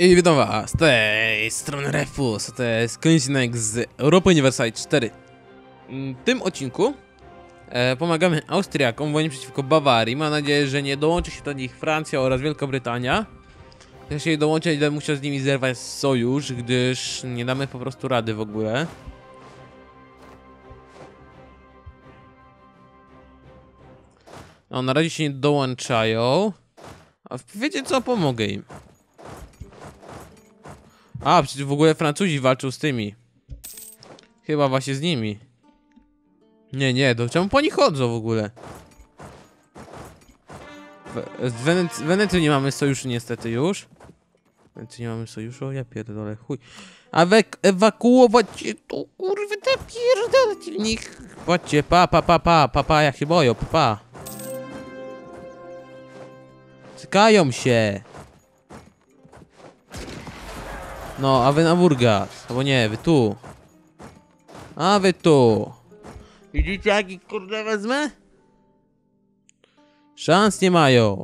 I witam was, z tej strony Refus, to jest kolejny odcinek z Europa Universalis 4. W tym odcinku pomagamy Austriakom w wojnie przeciwko Bawarii. Mam nadzieję, że nie dołączy się do nich Francja oraz Wielka Brytania. Jeśli dołączy, będę musiał z nimi zerwać sojusz, gdyż nie damy po prostu rady w ogóle. No, na razie się nie dołączają. A wiecie co? Pomogę im. A, przecież w ogóle Francuzi walczą z tymi. Chyba właśnie z nimi. Nie, to czemu po nich chodzą w ogóle? Z Wenecją nie mamy sojuszu niestety już. Wenecji nie mamy sojuszu, ja pierdolę, chuj. A ewakuować się tu, kurwa, te pierdolę w nich. Chodźcie, pa, jak się boją, pa. Cykają się. No, a wy na Burgas. Albo nie, wy tu. A wy tu. Widzicie jaki kurde wezmę? Szans nie mają.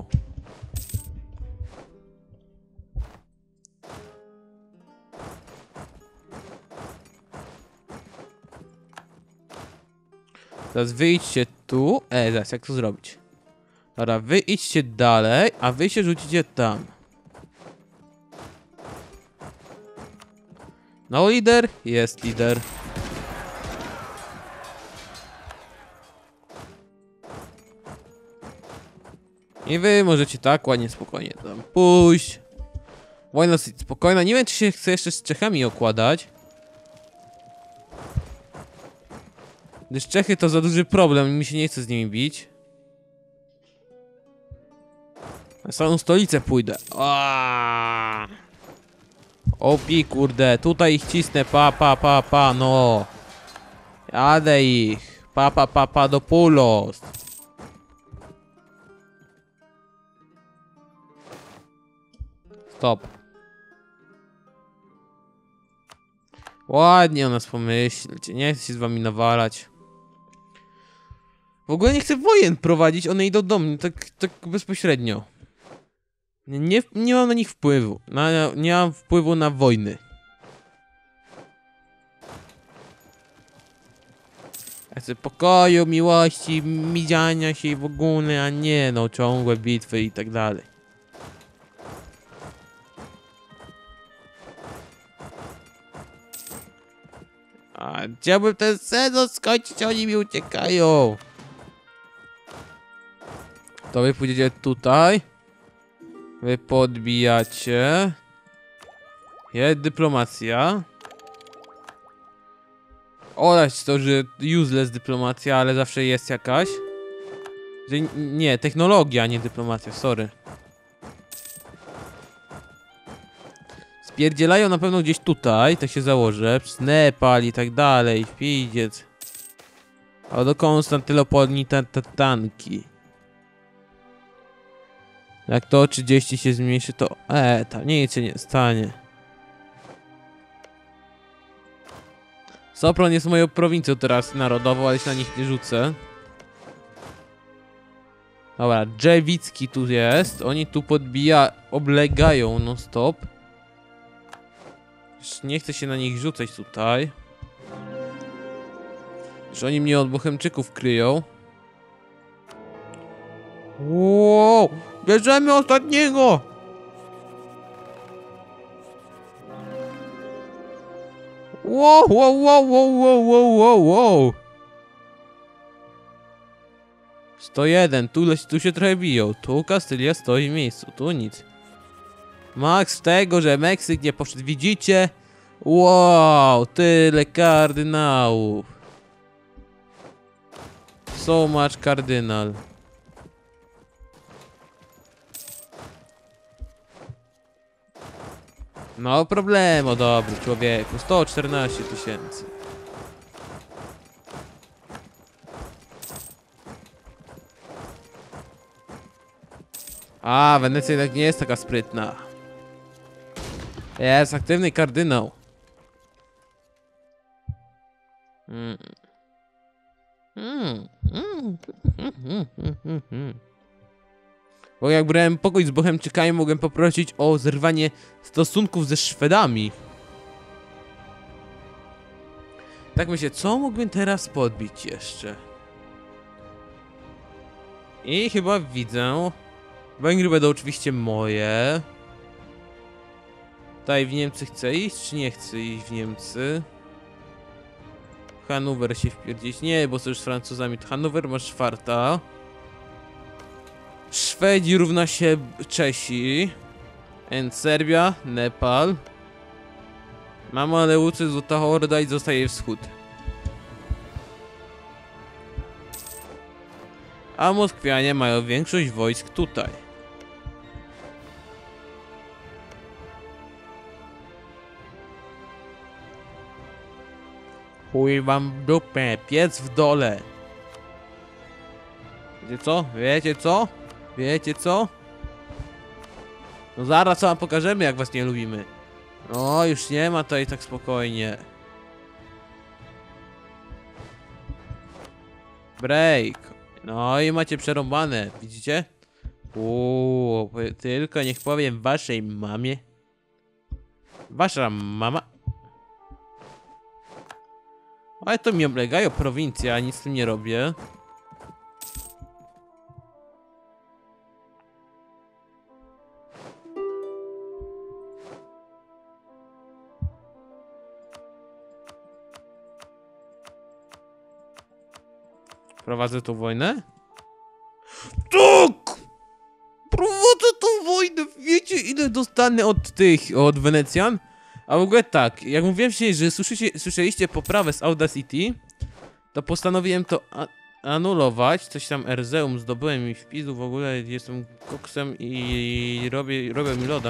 Teraz wyjdźcie tu. Zaraz, jak to zrobić? Dobra, wy idźcie dalej, a wy się rzucicie tam. No lider? Jest lider. I wy możecie tak ładnie, spokojnie tam pójść. Wojna dosyć spokojna. Nie wiem, czy się chce jeszcze z Czechami okładać. Gdyż Czechy to za duży problem i mi się nie chce z nimi bić. Na samą stolicę pójdę. Opi, kurde, tutaj ich cisnę, pa, no. Jadę ich. Pa, do Pulos. Stop. Ładnie o nas pomyślcie, nie chcę się z wami nawalać. W ogóle nie chcę wojen prowadzić, one idą do mnie, tak bezpośrednio. Nie mam na nich wpływu, nie mam wpływu na wojny. Ja chcę pokoju, miłości, miziania się i w ogóle, a nie no ciągłe bitwy i tak dalej. A chciałbym ten sezon skończyć, oni mi uciekają. To wy pójdziecie tutaj. Wy podbijacie. Jest dyplomacja. Oraz to, że useless dyplomacja, ale zawsze jest jakaś. Że nie, technologia, nie dyplomacja, sorry. Spierdzielają na pewno gdzieś tutaj, tak się założę. Przez Nepal i tak dalej, widzieć. A do Konstantynopoli te tanki. Jak to o 30 się zmniejszy, to tam nic się nie stanie. Sopron jest moją prowincją teraz narodową, ale się na nich nie rzucę. Dobra, Dżewicki tu jest. Oni tu oblegają non stop. Nie chcę się na nich rzucać tutaj. Że oni mnie od Bohemczyków kryją. Wow! Bierzemy ostatniego! Wow! 101, tu się trochę biją. Tu Kastylia stoi w miejscu, tu nic. Max tego, że Meksyk nie poszedł, widzicie? Wow, tyle kardynałów. So much kardynal. No problemu, dobry człowieku, 114 000. A, Wenecja jednak nie jest taka sprytna. Jest aktywny kardynał. Bo jak brałem pokój z Bohemczykami, mogłem poprosić o zerwanie stosunków ze Szwedami. Tak myślę, co mógłbym teraz podbić jeszcze? I chyba widzę. Węgry będą oczywiście moje. Tutaj w Niemcy chcę iść, czy nie chcę iść w Niemcy? Hanower się wpierdzieć. Nie, bo sojusz z Francuzami. Hanower ma czwarta. Szwedzi równa się Czesi. And Serbia, Nepal. Mama Leucy, Złota Horda i zostaje wschód. A Moskwianie mają większość wojsk tutaj. Chuj wam w dupę, piec w dole. Wiecie co? Wiecie co? Wiecie co? No zaraz wam pokażemy, jak was nie lubimy. No już nie ma tutaj tak spokojnie. Break. No i macie przerąbane, widzicie? Tylko niech powiem waszej mamie. Wasza mama. Ale to mi oblegają prowincje, a nic z tym nie robię. Prowadzę tą wojnę? Tak! Prowadzę tą wojnę! Wiecie, ile dostanę od Wenecjan? A w ogóle tak, jak mówiłem wcześniej, że słyszeliście poprawę z Audacity, to postanowiłem to anulować. Coś tam Erzeum zdobyłem i wpisu, w ogóle jestem koksem i robię mi loda.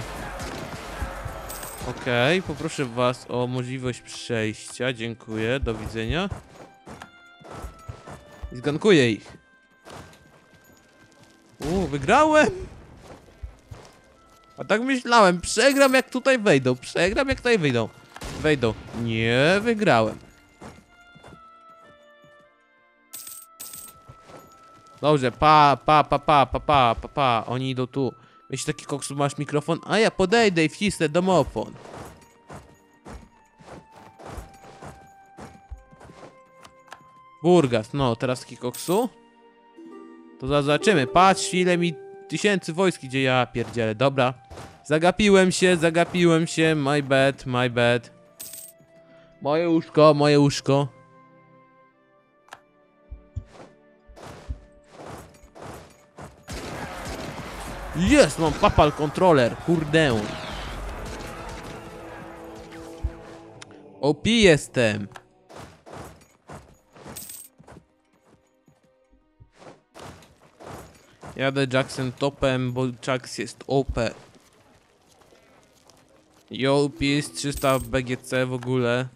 Okej, poproszę was o możliwość przejścia, dziękuję, do widzenia. I zgankuję ich. Wygrałem! A tak myślałem, przegram jak tutaj wejdą, przegram jak tutaj wyjdą. Wejdą. Nie, wygrałem. Dobrze, pa. Oni idą tu. Jeśli taki koksu masz mikrofon, a ja podejdę i wcisnę domofon. Burgas, no, teraz taki koksu. To zobaczymy, patrz ile mi tysięcy wojsk idzie, ja pierdzielę, dobra. Zagapiłem się, my bad. Moje łóżko. Jest, mam papal controller, kurde. OP jestem. Jadę Jackson topem, bo Jax jest OP. OP jest 300 BGC w ogóle.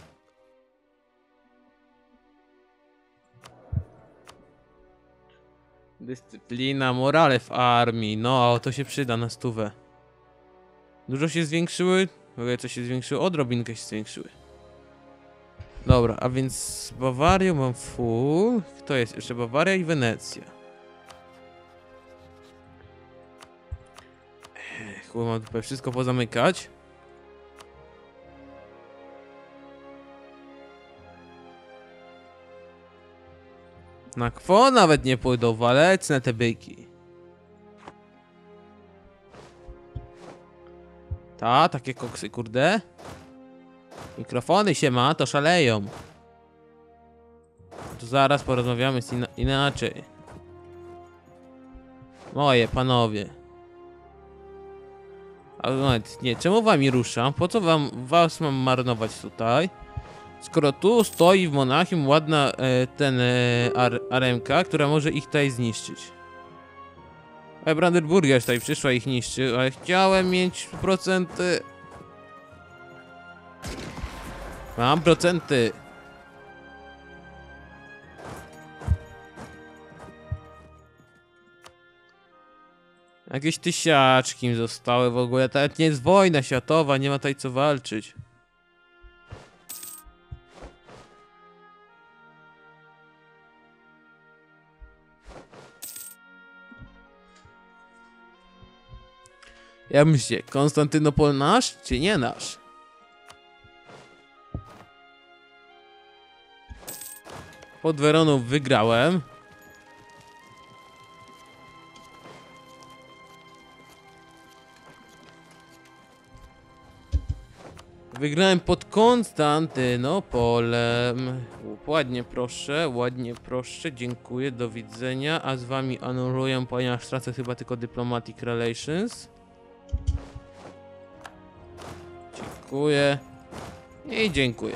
Dyscyplina, morale w armii. No, to się przyda na stówę. Dużo się zwiększyły? W ogóle co się zwiększyło? Odrobinkę się zwiększyły. Dobra, a więc z Bawarią mam full. Kto jest? Jeszcze Bawaria i Wenecja. Chyba mam tutaj wszystko pozamykać. Na kwo nawet nie pójdą, walecne te byki. Takie koksy, kurde. Mikrofony się ma, to szaleją. To zaraz porozmawiamy inaczej. Moje panowie. Ale nawet nie, czemu wami ruszam? Po co was mam marnować tutaj? Skoro tu stoi w Monachium ładna aremka, która może ich tutaj zniszczyć. Brandenburgia tutaj przyszła i ich niszczy, ale chciałem mieć procenty. Mam procenty. Jakieś tysiaczki im zostały w ogóle. To nie jest wojna światowa, nie ma tutaj co walczyć. Ja myślę, Konstantynopol nasz, czy nie nasz? Pod Weroną wygrałem. Wygrałem pod Konstantynopolem. Ładnie proszę, dziękuję, do widzenia. A z wami anuluję, ponieważ tracę chyba tylko Diplomatic Relations. Dziękuję. I dziękuję.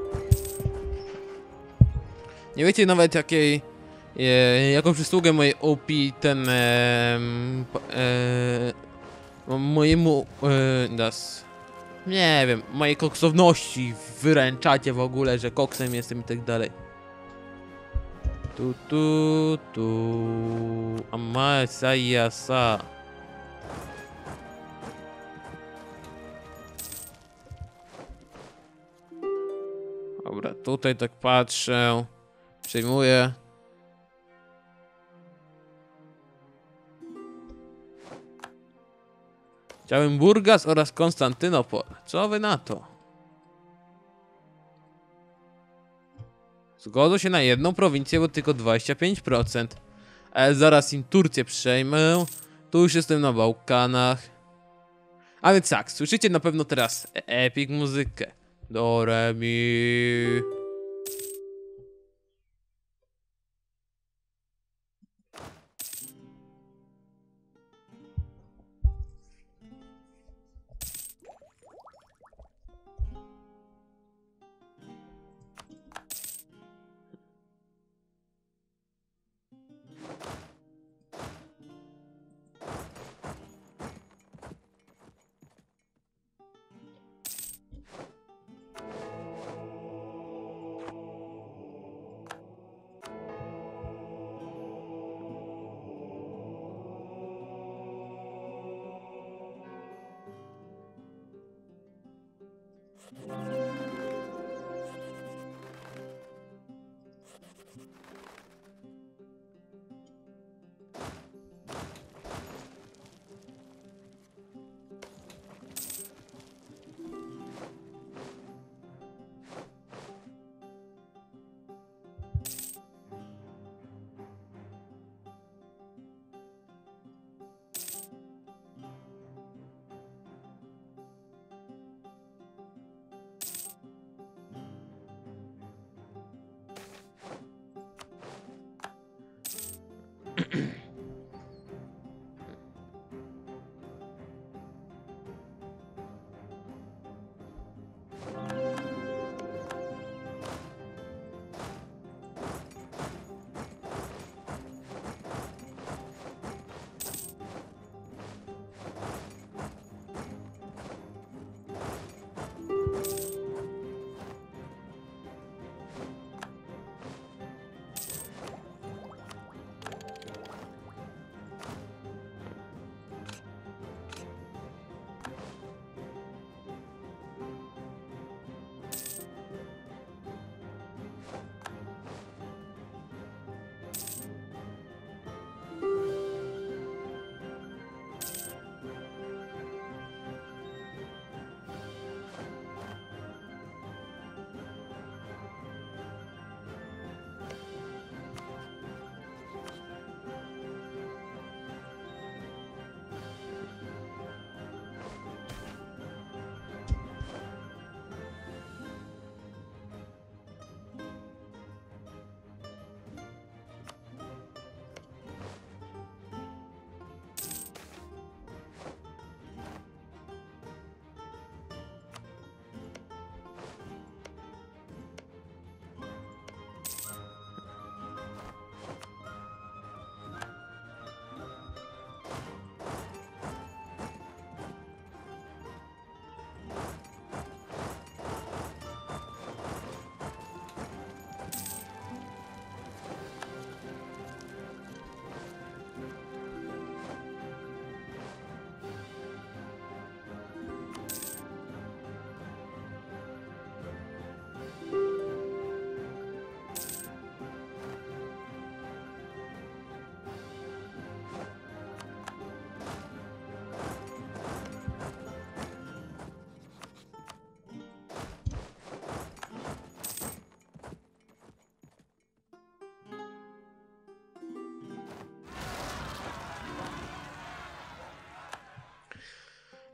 Nie wiecie nawet jaką przysługę mojej OP ten mojemu nie wiem, mojej koksowności wyręczacie w ogóle, że koksem jestem i tak dalej. Amasayasa. Dobra, tutaj tak patrzę. Przejmuję. Chciałem Burgas oraz Konstantynopol. Co wy na to? Zgodzą się na jedną prowincję, bo tylko 25%. Ale zaraz im Turcję przejmę. Tu już jestem na Bałkanach. A więc tak, słyszycie na pewno teraz epic muzykę. Do re mi.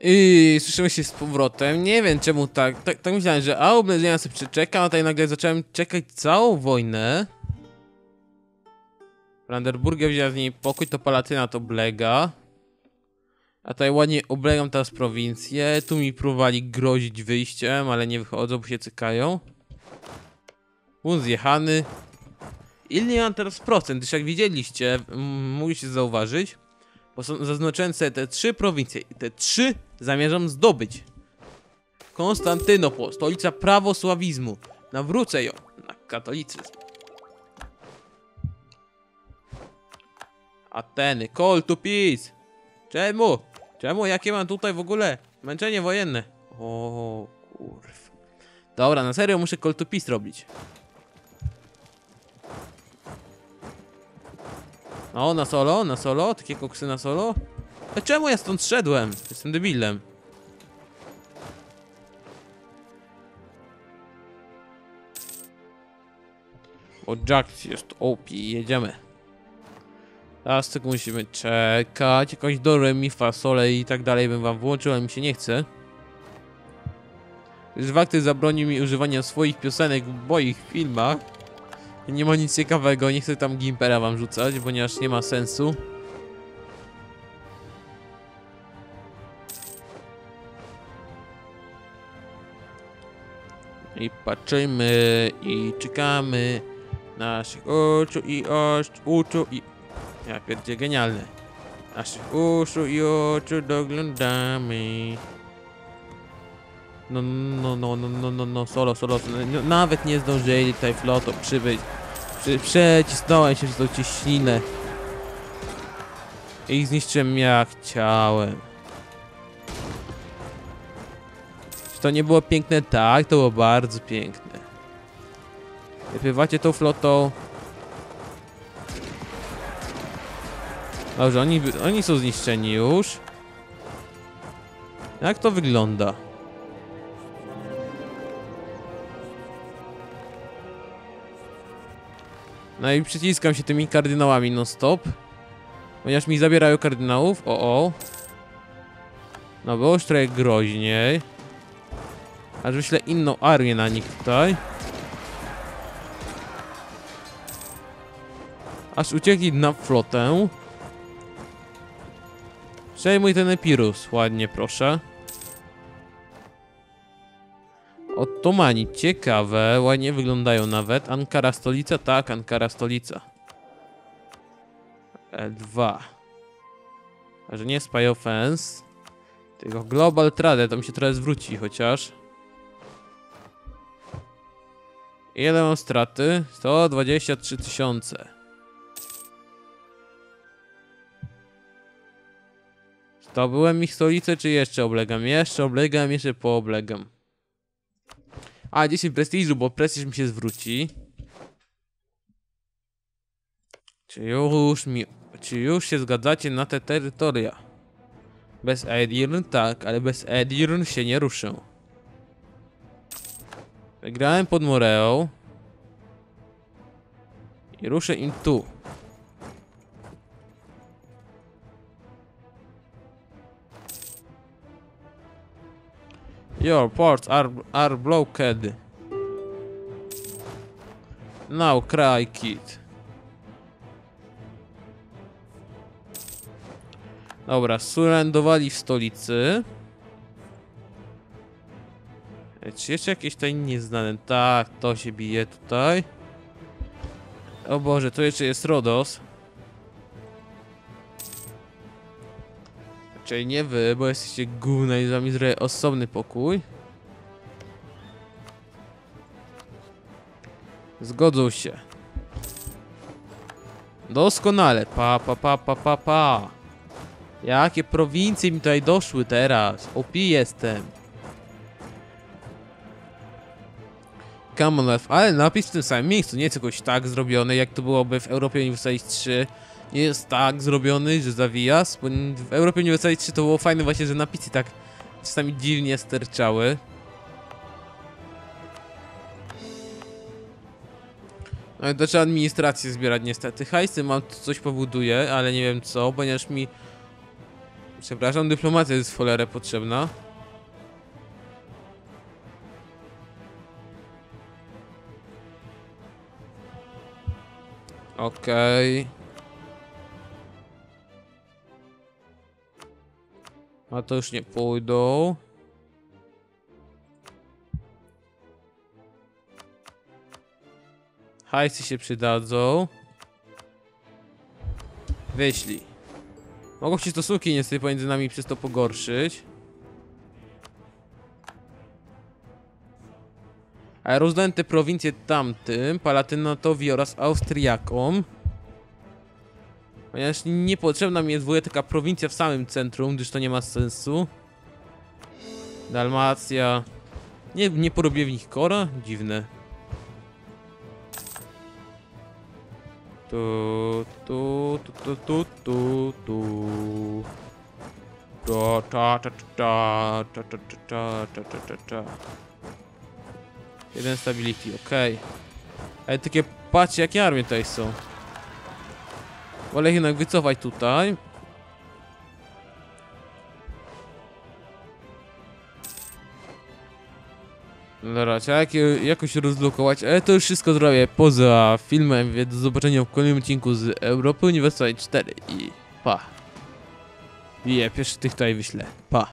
I słyszymy się z powrotem. Nie wiem czemu tak myślałem, że oblężenia sobie przeczekam, a tutaj nagle zacząłem czekać całą wojnę. Brandenburgia wzięła z niej pokój, to Palatyna to oblega. A tutaj ładnie oblegam teraz prowincję. Tu mi próbowali grozić wyjściem, ale nie wychodzą, bo się cykają. Bun zjechany. Ile mam teraz procent? Już jak widzieliście, mogliście zauważyć. Bo zaznaczyłem sobie te 3 prowincje i te 3 zamierzam zdobyć. Konstantynopol, stolica prawosławizmu. Nawrócę ją na katolicyzm. Ateny, call to peace. Czemu? Czemu? Jakie mam tutaj w ogóle męczenie wojenne? O kurw. Dobra, na serio muszę call to peace robić. No, na solo, takie koksy na solo. A czemu ja stąd szedłem? Jestem debilem. Bo Jax jest OP, jedziemy. Teraz tylko musimy czekać. Jakoś do re, mi, fa, sole i tak dalej bym wam włączył, ale mi się nie chce. Gdyż Wakty zabronił mi używania swoich piosenek w moich filmach. Nie ma nic ciekawego, nie chcę tam Gimpera wam rzucać, ponieważ nie ma sensu. I patrzymy i czekamy. Naszych oczu i oczu i... Ja pierdzie, genialne. Naszych uszu i oczu doglądamy. No, solo. No, nawet nie zdążyli tutaj flotą przybyć. Przecisnąłem się przez tą cieśninę. I ich zniszczyłem jak chciałem. Czy to nie było piękne? Tak, to było bardzo piękne. Wypływacie tą flotą. Dobrze, oni są zniszczeni już. Jak to wygląda? No i przyciskam się tymi kardynałami non stop. Ponieważ mi zabierają kardynałów. O. No było już trochę groźniej. Aż wyślę inną armię na nich tutaj. Aż uciekli na flotę. Przejmuj ten Epirus, ładnie proszę. Ottomani, ciekawe, ładnie wyglądają nawet. Ankara stolica? Tak, Ankara stolica. L2. A że nie Spy Offense, tylko Global Trade, to mi się trochę zwróci chociaż. Ile mam straty? 123 000. Zdobyłem ich stolicę, czy jeszcze oblegam? Jeszcze oblegam, jeszcze pooblegam. A, 10 prestiżu, bo prestiż mi się zwróci. Czy już się zgadzacie na te terytoria? Bez Edirn? Tak, ale bez Edirn się nie ruszę. Wygrałem pod Moreą. I ruszę im tu. Your ports are blocked. Now cry, kid. Dobra, surrendowali w stolicy. Czy jeszcze jakieś tutaj nieznane? Tak, to się bije tutaj. O Boże, tu jeszcze jest Rodos. Czyli nie wy, bo jesteście gówna i z wami zrobię osobny pokój. Zgodzą się. Doskonale. Pa. Jakie prowincje mi tutaj doszły teraz? OP jestem. Commonwealth, ale napis w tym samym miejscu. Nie jest jakoś tak zrobiony, jak to byłoby w Europie Universalis 3. Nie jest tak zrobiony, że zawija. Bo w Europie Universalis 3 to było fajne właśnie, że napisy tak czasami dziwnie sterczały. No i to trzeba administrację zbierać niestety. Hajsy mam, coś powoduje, ale nie wiem co, ponieważ mi Przepraszam, dyplomacja jest w cholerę potrzebna. Okej. A to już nie pójdą. Hajsy się przydadzą. Wyślij. Mogą się stosunki niestety pomiędzy nami przez to pogorszyć. A ja rozdałem te prowincje tamtym, Palatynatowi oraz Austriakom. Ponieważ niepotrzebna mi jest taka prowincja w samym centrum, gdyż to nie ma sensu. Dalmacja. Nie porobię w nich kora? Dziwne. Tu. Jeden stability, okej. Ale takie patrzcie jakie armie tutaj są. Wolę jednak wycofać tutaj. Dobra, trzeba jakoś rozlokować, ale to już wszystko zrobię poza filmem, więc do zobaczenia w kolejnym odcinku z Europy Universalis 4 i pa. Pierwszy tych tutaj wyślę, pa.